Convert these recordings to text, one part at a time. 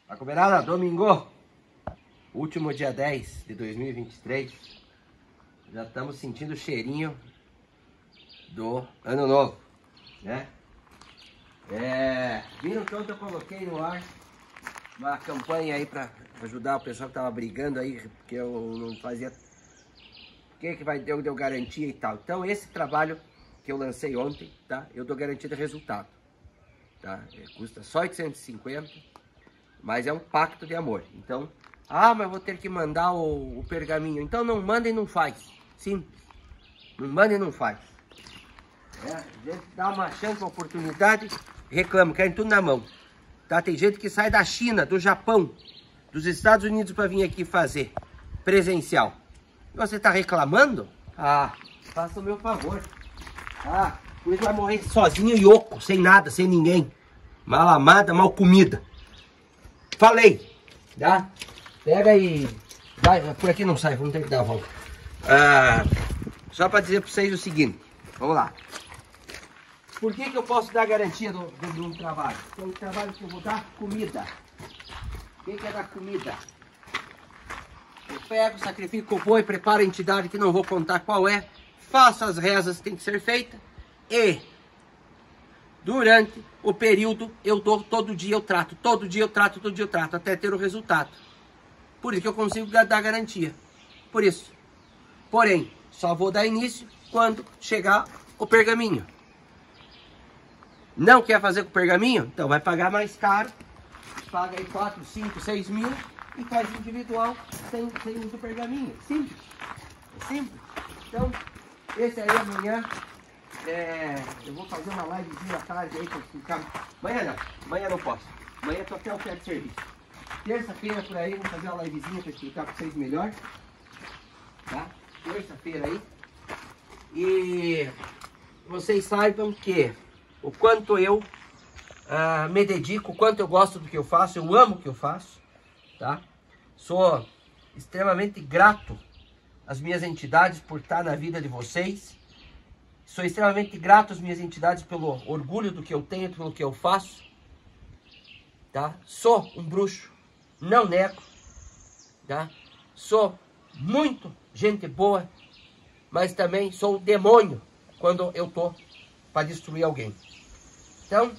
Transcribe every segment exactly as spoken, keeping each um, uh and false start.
Acoberada, domingo, último dia dez de dois mil e vinte e três, já estamos sentindo o cheirinho do ano novo, né? É, viram que ontem eu coloquei no ar uma campanha aí para ajudar o pessoal que tava brigando aí, porque eu não fazia, o que que vai deu, deu garantia e tal. Então esse trabalho que eu lancei ontem, tá? Eu dou garantia de resultado, tá? É, custa só oitocentos e cinquenta, mas é um pacto de amor. Então, ah, mas vou ter que mandar o, o pergaminho. Então não manda e não faz. Simples. Não manda e não faz. É, a gente dá uma chance, uma oportunidade, reclama, querem tudo na mão. Tá? Tem gente que sai da China, do Japão, dos Estados Unidos para vir aqui fazer presencial. E você tá reclamando? Ah, faça o meu favor. Ah, por isso vai morrer sozinho e oco, sem nada, sem ninguém. Mal amada, mal comida. Falei, tá? Pega e... vai, por aqui não sai, vamos ter que dar a volta. Ah, só para dizer para vocês o seguinte, vamos lá. Por que que eu posso dar garantia do, do, do trabalho? Porque é um trabalho que eu vou dar comida. O que que é dar comida? Eu pego, sacrifico o boi, preparo a entidade que não vou contar qual é, faço as rezas que tem que ser feitas e durante o período eu dou, todo dia eu trato, todo dia eu trato, todo dia eu trato, até ter o resultado. Por isso que eu consigo dar garantia. Por isso. Porém, só vou dar início quando chegar o pergaminho. Não quer fazer com o pergaminho? Então vai pagar mais caro. Paga aí quatro, cinco, seis mil e faz individual sem, sem muito pergaminho. Simples. É simples. Então, esse aí amanhã, é, eu vou fazer uma livezinha à tarde aí para explicar. Amanhã não, amanhã não posso. Amanhã tô até o pé de serviço. Terça-feira por aí, vou fazer uma livezinha para explicar para vocês melhor. Tá? Terça-feira aí. E vocês saibam que o quanto eu ah, me dedico, o quanto eu gosto do que eu faço, eu amo o que eu faço, tá? Sou extremamente grato às minhas entidades por estar na vida de vocês. Sou extremamente grato às minhas entidades pelo orgulho do que eu tenho, pelo que eu faço, tá? Sou um bruxo, não nego, tá? Sou muito gente boa, mas também sou o demônio quando eu tô para destruir alguém. Então,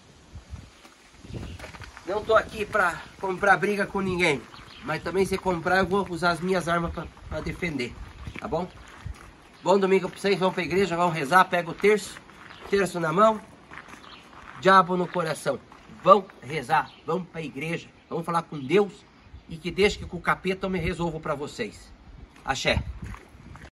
não tô aqui para comprar briga com ninguém, mas também se comprar eu vou usar as minhas armas para defender, tá bom? Bom domingo para vocês, vão para a igreja, vão rezar, pega o terço, terço na mão, diabo no coração. Vão rezar, vão para a igreja, vão falar com Deus e que deixe que com o capeta eu me resolvo para vocês. Axé.